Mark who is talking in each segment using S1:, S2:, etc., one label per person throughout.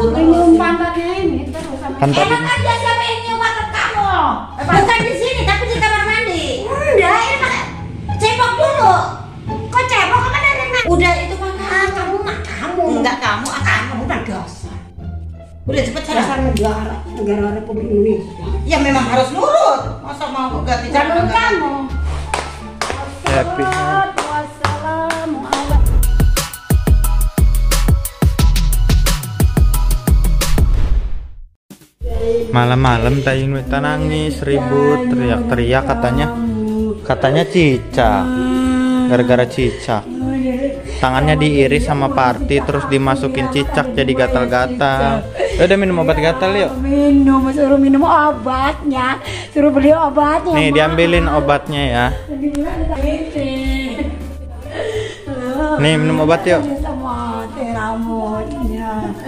S1: sabun terus.
S2: Nyium pantatnya ini terus sama.
S1: Enak aja siapa yang nyium pantat kamu? Bukan di sini tapi di kamar mandi. Enggak, ini pakai cebok dulu. Kok cebok kan ada renang? Udah itu mah kamu mah kamu. Enggak kamu, kamu kan dasar. Udah cepet sana.
S2: Dasar negara Republik Indonesia.
S1: Ya memang harus nurut. Masa mau ganti
S2: Jangan
S1: cara
S2: kamu.
S1: Happy.
S2: Wassalamualaikum.
S3: Malam-malam Tayung Wita nangis, ribut, teriak-teriak katanya cicak. Gara-gara cicak. Tangannya diiris sama Parti terus dimasukin cicak jadi gatal-gatal. Udah minum obat gatal yuk.
S2: Suruh minum obatnya. Suruh beli obatnya.
S3: Nih diambilin obatnya ya. Nih minum obat yuk.
S2: Sama rambutnya.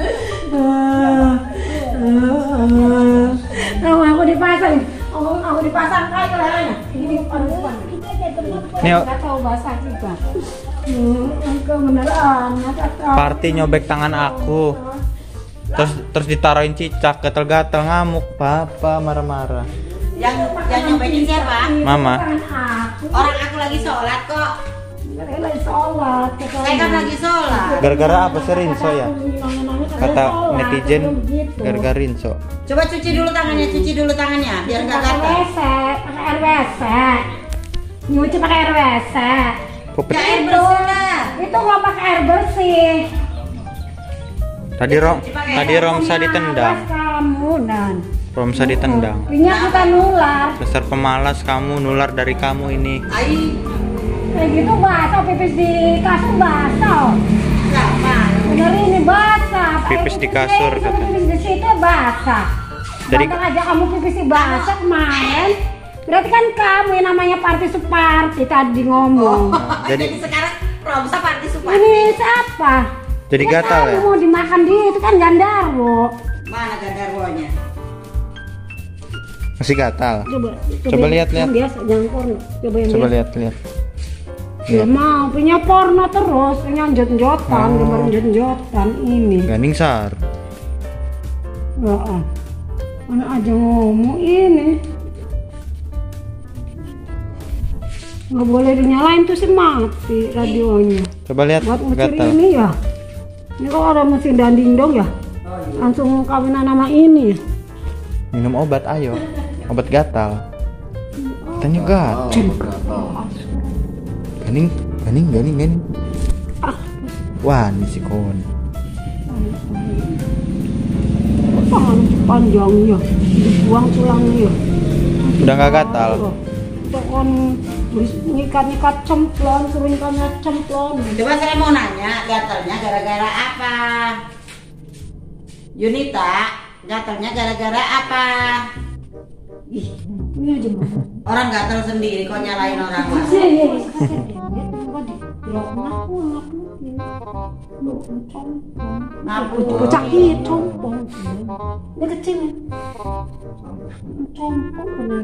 S2: Aku dipasang. Aku dipasang kayak lehernya. Ini di depan.
S3: Nih,
S2: nggak tahu bahasa juga. Kebenaran.
S3: Parti nyobek tangan aku. Terus ditaruhin cicak, gatal-gatal, ngamuk. Papa marah-marah.
S1: Yang nyobain siapa?
S3: Mama.
S1: Orang aku lagi sholat kok.
S2: Lagi sholat.
S1: Saya kan lagi sholat.
S3: Gara-gara apa sih Rinso ya? Kata netizen gara-gara Rinso.
S1: Coba cuci dulu tangannya biar nggak gatal.
S2: Pakai air WC. Nyuci pakai air WC.
S1: Ya air bersih lah.
S2: Itu nggak pakai air bersih.
S3: Tadi Romsa ditendang.
S2: Kamu dan
S3: Romsa ditendang.
S2: minyak kita nular.
S3: Dasar pemalas kamu, nular dari kamu ini.
S2: Kayak gitu basah, pipis di kasur basah. Bener ini basah.
S3: Pipis di kasur kata.
S2: Pipis di situ basah.
S3: Jadi
S2: aja kamu pipis di basah kemarin. Berarti kan kamu yang namanya Parti Suparti tadi ngomong.
S1: Jadi sekarang Romsa Parti Suparti.
S2: Ini siapa?
S3: Jadi gatal ya?
S2: Kamu mau dimakan dia itu kan Gandarwo.
S1: Mana Gandarwonya?
S3: Masih gatal.
S2: Coba
S3: lihat.
S2: Biasa jangan porno.
S3: Coba lihat.
S2: Ya mau punya porno terus, punya jot-jotan, gambar jot-jotan ini.
S3: Ganding Sar.
S2: Mana aja ngomong ini. Nggak boleh dinyalain tuh sih mati radionya.
S3: Coba lihat
S2: Buat mesin
S3: gatal.
S2: ini ya. Ini kalau ada mesin danding dong ya. Langsung kawinan nama ini ya.
S3: Minum obat ayo. Obat gatal. Katanya gatal. Ganing. Wah, ini si kon.
S2: Panjangnya, dibuang tulangnya.
S3: Udah nggak gatal.
S2: Kon nyikat cemplon, suruh nyikatnya cemplon.
S1: Coba saya mau nanya, gatalnya gara-gara apa? Yunita, gatalnya gara-gara apa?
S2: Ini aja mau.
S1: Orang gatal sendiri kok nyalain orang lain.
S2: Iya. Bocah ini compong. Dia kecil ya. Compong bener.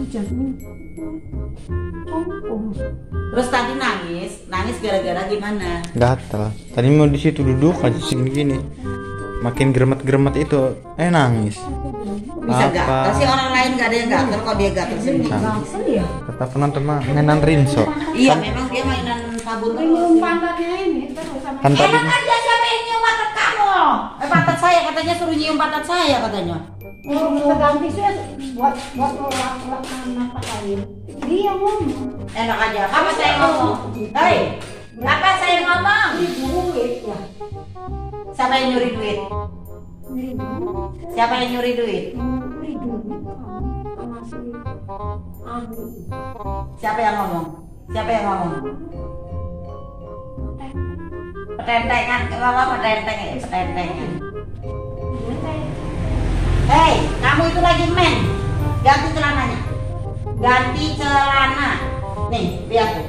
S2: Compong.
S1: Terus tadi nangis gara-gara gimana?
S3: Gatal. Tadi mau di situ duduk aja segini. Makin geremet itu, nangis.
S1: Bisa gatal sih orang lain nggak ada yang gatal kok dia gatal sendiri.
S2: Iya.
S3: Kata penonton mainan Rinso.
S1: Iya memang dia mainan sabun terus.
S2: Nyium pantatnya ini terus sama.
S3: Kan tadi
S1: Enak aja siapa yang nyium pantat kamu? Pantat saya katanya suruh nyium pantat saya katanya.
S2: Kita ganti sih buat orang anak lain. Dia ngomong.
S1: Enak aja. Apa saya ngomong? Hei, apa saya ngomong?
S2: Duit ya.
S1: Siapa yang nyuri duit? Siapa yang nyuri duit? Siapa yang ngomong? Petentengan, mama petentengan. Hei, kamu itu lagi men. Ganti celananya. Nih, lihat tuh.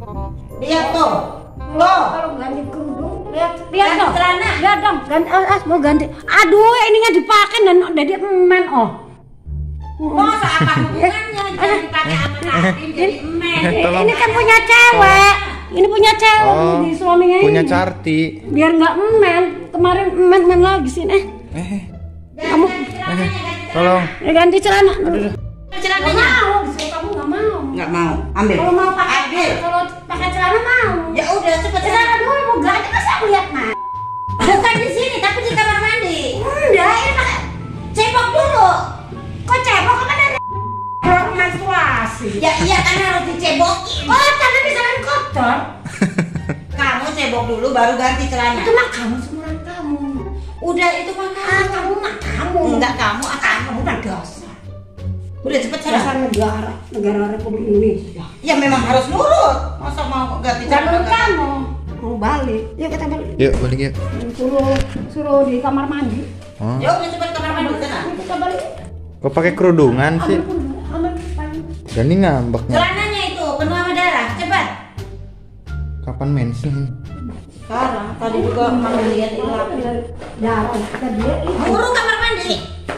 S2: Kalau ganti kerudung, lihat dong.
S1: Celana.
S2: Lihat dong, ganti mau ganti. Aduh, ini nggak dipakai dan jadi emen
S1: Masa apa hubungannya? Jangan dipakai apa jadi emen.
S2: Ini kan punya cewek. Ini punya cewek di suaminya
S3: punya
S2: ini.
S3: Carti.
S2: Biar nggak emen. Kemarin emen lagi sih Kamu
S3: Tolong.
S2: ganti celana.
S1: Celananya.
S2: Kamu nggak mau.
S1: Nggak mau. Ambil.
S2: Kalau mau pakai
S1: Ambil.
S2: kalau pakai celana mau.
S1: Ya udah cepet
S2: Celana dulu mau ganti masa aku lihat mas.
S1: Bukan di sini tapi di kamar mandi. Enggak, ini pakai cebok dulu. Kok cebok kan ada
S2: Menstruasi.
S1: ya iya kan harus dicebokin.
S2: Oh, tapi bisa kan kotor.
S1: Kamu cebok dulu baru ganti celana.
S2: Itu mah kamu semuran kamu.
S1: Udah itu mah
S2: Kamu mah kamu.
S1: enggak kamu akan
S2: Kamu kan dosa.
S1: udah cepet
S2: Dasar
S1: sana.
S2: negara Republik Indonesia.
S1: Ya memang harus nurut. Masa mau ganti
S2: Jangan
S1: celana?
S2: kamu. Mau balik. Yuk kita balik.
S3: Yuk balik yuk.
S2: Suruh di kamar mandi.
S3: Oh.
S1: Ya udah cepet kamar mandi sana.
S2: Kita balik.
S3: Kok pakai kerudungan sih?
S2: Aman.
S3: Jadi ngambeknya.
S1: Celananya itu penuh sama darah. Cepat.
S3: Kapan mensin?
S1: Sekarang tadi juga mau lihat hilang.
S2: Darah kata dia itu.
S1: Buru kamar mandi.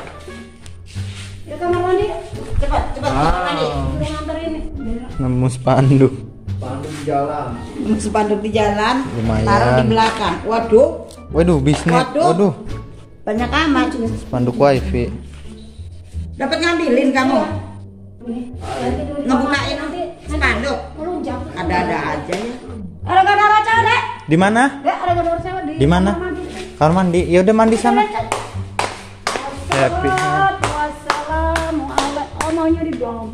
S2: Ya kamar mandi.
S1: Cepat kamar mandi.
S2: Suruh nganter ini.
S3: Nemu spanduk.
S1: Spanduk di jalan.
S3: Lumayan.
S1: Taruh di belakang. Waduh,
S3: Waduh, bisnis.
S1: Waduh.
S3: Waduh.
S1: banyak amat.
S3: Spanduk wifi.
S1: Dapat ngambilin kamu. Ngebukain
S2: nanti
S1: spanduk.
S2: melunjak.
S1: Ada-ada aja ya.
S2: Ada gara-gara cewek, Dek.
S3: Di mana?
S2: Dek, ada gara-gara cewek
S3: Di mana?
S2: kamar mandi.
S3: Kamar mandi. Ya udah mandi sana. Happy.
S2: Wassalamualaikum. Oh, maunya di dalam.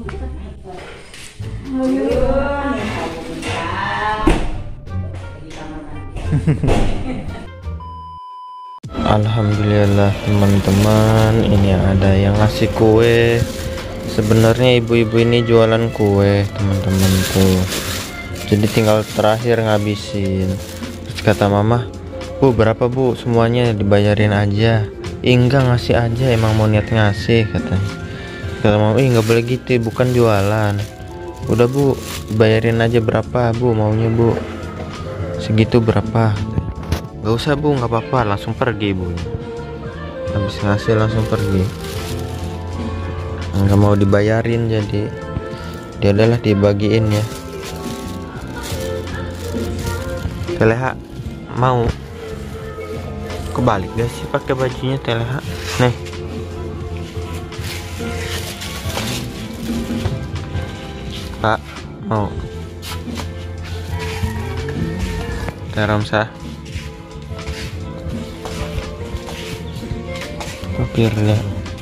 S3: Alhamdulillah teman-teman, ini ada yang ngasih kue. Sebenarnya ibu-ibu ini jualan kue teman-temanku, jadi tinggal terakhir ngabisin. Terus kata mama, "Bu, berapa Bu? Semuanya dibayarin aja." Enggak, ngasih aja, emang mau niat ngasih katanya. Kata mama, nggak boleh gitu, bukan jualan. Udah Bu, bayarin aja berapa Bu maunya Bu. Segitu berapa? Gak usah Bu, nggak apa-apa, langsung pergi ibunya. Habis ngasih langsung pergi. Nggak mau dibayarin, jadi dia adalah dibagiin ya. Teleha mau kebalik gak sih pakai bajunya Teleha? Nih. Pak, mau Teramsa papirnya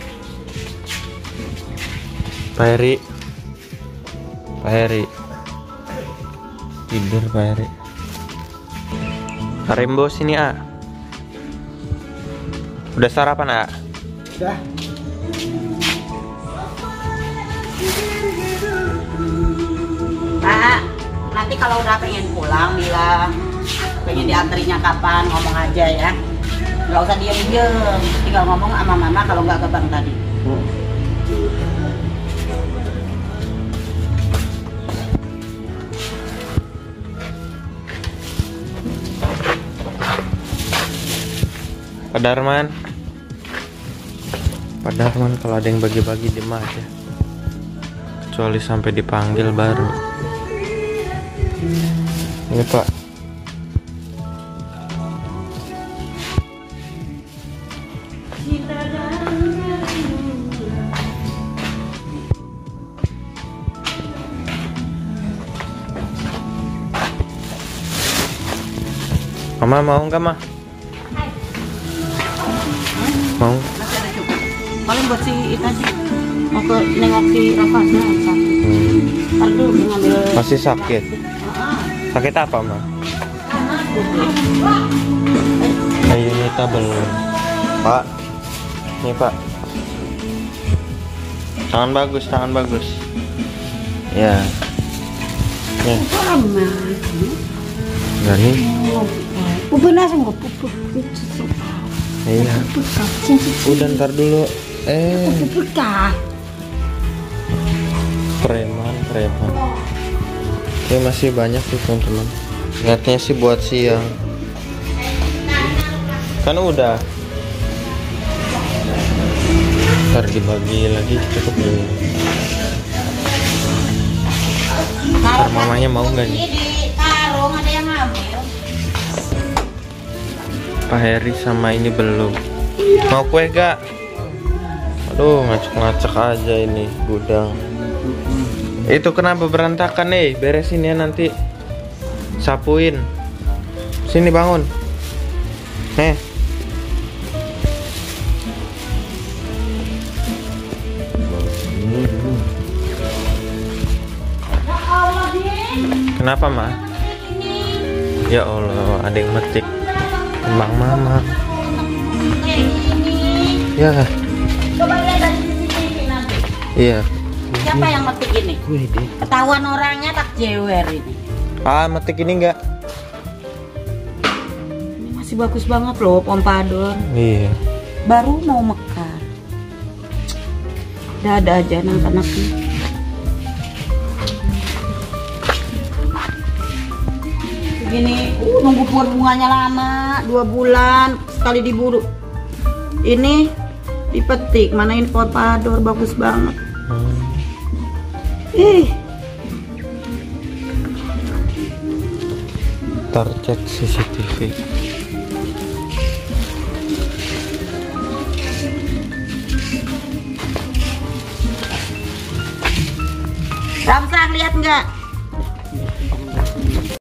S3: Pak Heri tidur Pak Heri. Rembo sini A. Udah sarapan A?
S1: Udah. Pak, nanti kalau udah pengen pulang bilang pengen dianterinya kapan, ngomong aja ya. Nggak usah diem-diem, tinggal ngomong sama mama kalau nggak ke bank tadi.
S3: Pak Darman kalau ada yang bagi-bagi diem aja, kecuali sampai dipanggil baru. Ini Pak. Mama mau nggak mah? Mau?
S1: Masih ada cukup. Paling buat si itu aja. Mau ke nengok si Rafa aja. Ntar dulu ngambil.
S3: Masih sakit? Sakit apa mah? Ayo Nita belum. Pak, nih Pak. Tangan bagus. Ya. Nih. Dari.
S2: Pupuk langsung kok pupuk.
S3: Iya. Udah ntar dulu.
S2: Pupuk kah?
S3: Preman. Ini masih banyak sih teman-teman. Niatnya sih buat siang. Kan udah. Ntar dibagi lagi cukup dulu. Ntar mamanya mau nggak nih?
S1: Di karung ada yang ngambil.
S3: Pak Heri sama ini belum. Mau kue gak? Aduh, ngacak-ngacak aja ini gudang. Itu kenapa berantakan nih? Beresin ya nanti. Sapuin. Sini bangun. Nih.
S1: Ya Allah, Din.
S3: Kenapa, Ma?
S1: Ini.
S3: Ya Allah, ada yang metik. Kembang mama.
S1: Kayak gini.
S3: Ya,
S1: Coba lihat dari CCTV nanti.
S3: iya.
S1: Siapa yang metik ini?
S3: Gue deh.
S1: Ketahuan orangnya tak jewer ini.
S3: Ah, metik ini enggak?
S1: Ini masih bagus banget loh, pompadour.
S3: Iya.
S1: Baru mau mekar. Ada aja anak-anaknya. Begini, nunggu bunganya lama, 2 bulan sekali diburu. Ini dipetik, mana ini pompadour bagus banget. Ih,
S3: Ntar cek CCTV.
S1: Ramsah lihat nggak?